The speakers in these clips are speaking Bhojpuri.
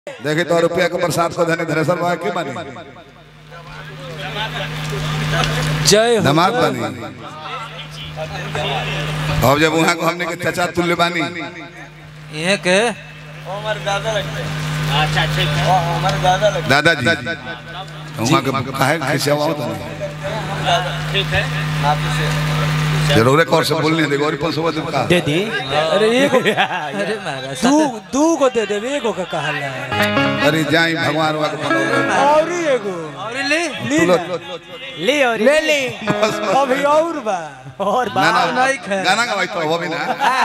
देखे तो रुपया के प्रसाद को धनी धनेश्वर बाबा की बनी जय हो दामाद बनी। अब जब वहाँ को हमने के चचा तुल्य बानी ये के हमारे दादा लगते हैं। अच्छा ठीक है हमारे दादा लगते दादाजी वहाँ के काहे खिसिया हुआ होता नहीं ठीक है आपसे जरूर एक और से बोलने दे गौरी 500 का दे दी। अरे एक अरे महाराज दू को दे दे एगो का कहला है। अरे जाई भगवान वा के और एगो और ले ले और ले ले अभी और बा और बा नहीं खे गाना का तो वो भी ना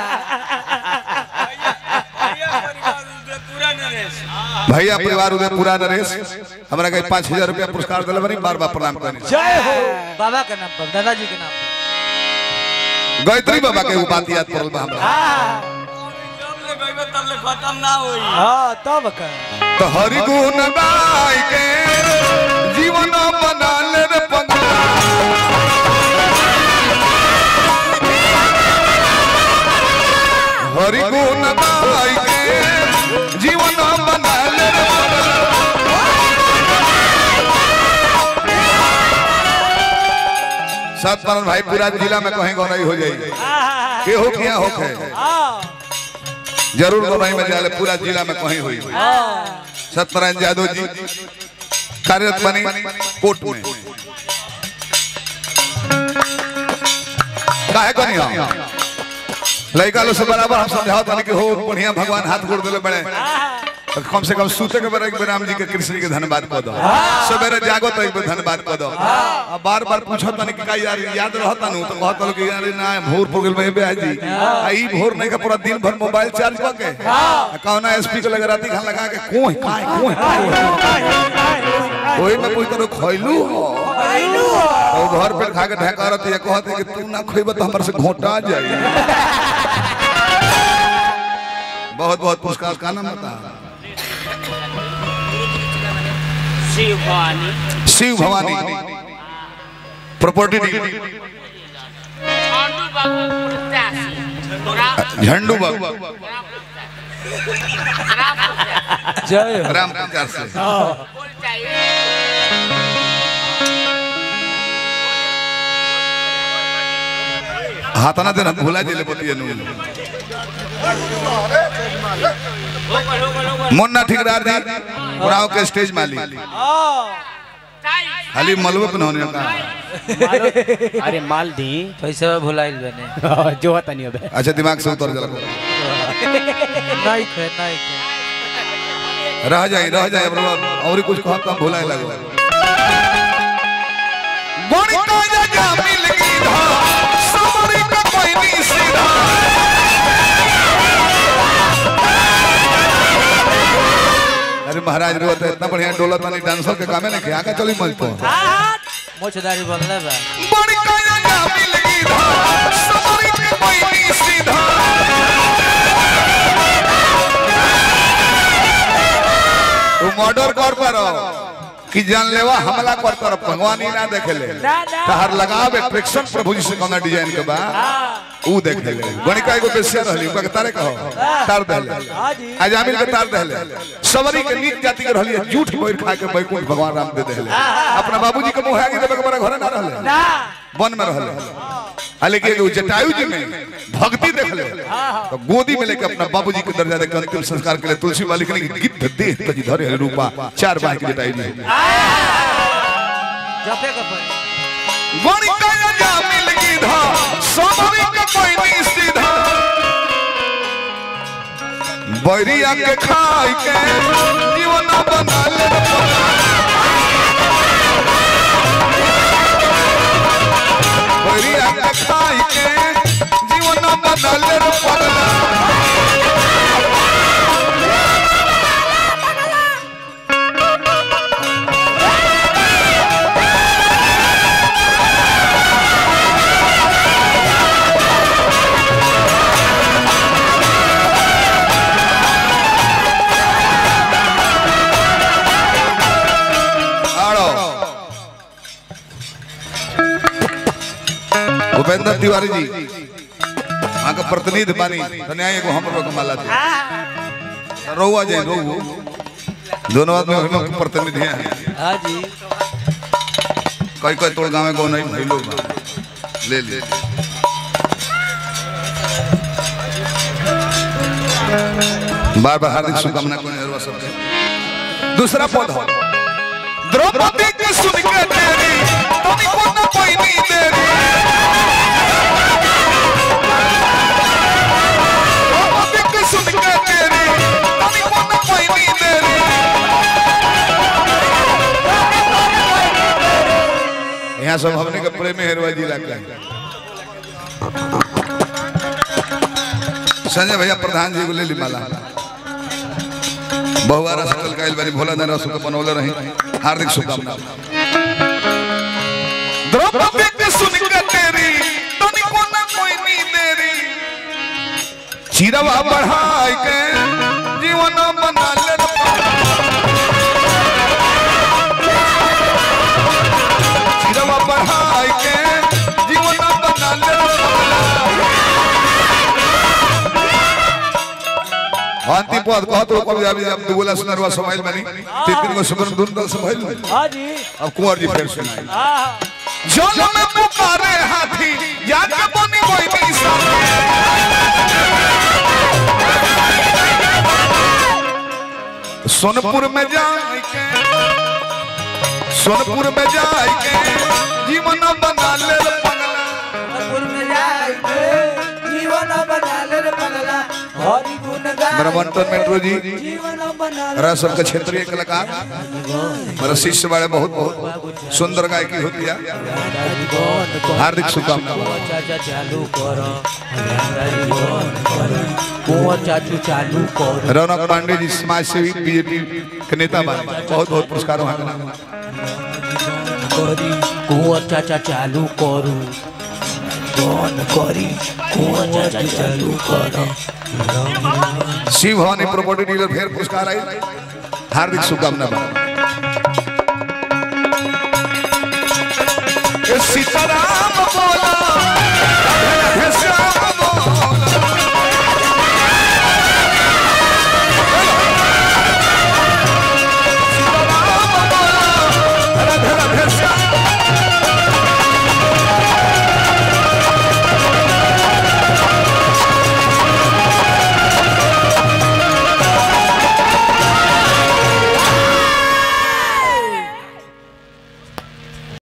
भैया परिवार उदय पूरा नरेश हमरा के 5000 रुपया पुरस्कार दिले बनी बार बार प्रणाम करनी। जय हो बाबा के नाम पर दादाजी के नाम पर गायत्री बाबा के बात याद पड़ल बा हमरा। तब ले खत्म ना होई। हां तब का तो हरि गुण गाय के जीवन बना ले रे पगला हरि गुण गाय के जीवन बना ले रे सतपाल भाई पूरा जिला में कहीं गौनाई हो जाएगी के हो किया होखे जरूर गौनाई में जाले पूरा जिला में कहीं हुई सत्यनारायण यादव जी कार्यरत बनी कोर्ट में काहे कनी हम लड़का लोग से बराबर हम समझाओ तानी कि हो बढ़िया भगवान हाथ गोड़ देले बड़े तो कम से कम सूते के बेरा राम जी के कृष्ण के धन्यवाद कर दो सवेरे जागो तो एक बार धन्यवाद कर दो अब बार बार पूछो तनी कि का यार याद रहता नु तो कहत लो कि यार ना भोर पुगल में बे जी ई भोर नहीं का पूरा दिन भर मोबाइल चार्ज क के कहना एसपी के लगा राती खान लगा के कोई ओई में कोई तो खइलू और घर पे खा के ढका रहती है कहत है कि तू ना खइब तो हमर से घोटा जाई। बहुत बहुत पुरस्कार का नाम बता शिव भवानी प्रॉपर्टी झंडू बाबू जय हो राम प्रचार से हाथ ना देना भूला जिले पति मुन्ना ठिकरार जी उड़ाव के स्टेज माली खाली मलबे पे होने का अरे माल दी पैसा भुलाइल बने जो होता नहीं अबे अच्छा दिमाग से उतर जला नहीं खे रह जाए और कुछ कहा तो भुलाए लगो बड़ी काया जा मिल गई धा सामरी का कोई नहीं सीधा अरे महाराज रोत इतना बढ़िया डोला तानी डांसर के कामे ने क्या चली मंच पर मोछदारी बनले बा बड़ी काया जा मिल गई धा सामरी का कोई नहीं सीधा तू मर्डर कर पारो कि जानलेवा हमला कर कर भगवान ही ना देखेले तहर लगाव एट्रैक्शन प्रभु जी से कौन डिजाइन के बा ऊ देख ले गणिका एगो बेसिया रहली ओका तारे कहो तार देले आज आमिल के तार देले सवरी के नीच जाति के रहली झूठ बैठ खा के बैकुंठ भगवान राम दे देले अपना बाबूजी के मुंह आगे देबे के बड़ा घरे ना रहले ना वन में रहले लेकिन जटायु जी में भक्ति देख ले तो गोदी में लेके अपना बाबूजी के दर्जा देकर अंतिम संस्कार के लिए तुलसी वाली के गिद्ध देह तजी धरे रूपा 4 बाह की जटायु जी जपे का पर गणी काया जा मिल गई धा सोमरी का कोई नहीं सीधा बैरिया के खाई के जीवन बना ले बैरिया के खाई के जीवन बना ले भूपेंद्र तिवारी जी वहाँ का प्रतिनिधि बानी धन्यवाद को हम लोग माला दे रोवा जाए रोवो दोनों आदमी हम लोग के प्रतिनिधि हैं। हाँ जी कोई कोई तोड़ गाँव में गो नहीं भाई लोग ले ले बार बार हार्दिक शुभकामना को नेहरू सबके। दूसरा पौधा द्रौपदी के सुन के तेरी तुम को ना कोई नहीं तेरी द्रौपदी के सुन के तेरी तुम को ना कोई नहीं तेरी। यहाँ सब हमने के प्रेम हेरवा जिला का संजय भैया प्रधान जी को ले ली माला बहुवारा सकल कायल बारी भोला दाना सुख बनौले रही हार्दिक शुभकामना। द्रौपदी के सुन के तेरी तनी को ना कोई नहीं तेरी चिरवा बढ़ाई के जीवन बना ले चिरवा बढ़ाई के जीवन बना ले अंतिम पद कहत हो कब जाबी अब दुगला सुनरवा समाइल बनी तीन को सुमन दुंदल समाइल। हां जी अब कुंवर जी फिर सुनाई हां जल में पुकारे हाथी याद बनी कोई नहीं सोनपुर में जाए के सोनपुर में जाए के जीवन बना ले सोनपुर में जाए के जीवन बना ले पगला हरि गुण गा मेरा मंटन मेट्रो जी जीवन बना ले रसम के क्षेत्रीय कलाकार मेरा शिष्य बड़े बहुत बहुत सुंदर गायकी होती है हार्दिक शुभकामना। चाचा चालू करो कुंवर चाचू चालू करो रौनक पांडे जी समाज सेवी बीजेपी के नेता बने बहुत बहुत पुरस्कार वहाँ कुंवर चाचा चालू करू कौन करी कुंवर चाचा चालू करो शिव भवानी प्रॉपर्टी डीलर फिर पुरस्कार आई हार्दिक शुभकामना। सीताराम बोला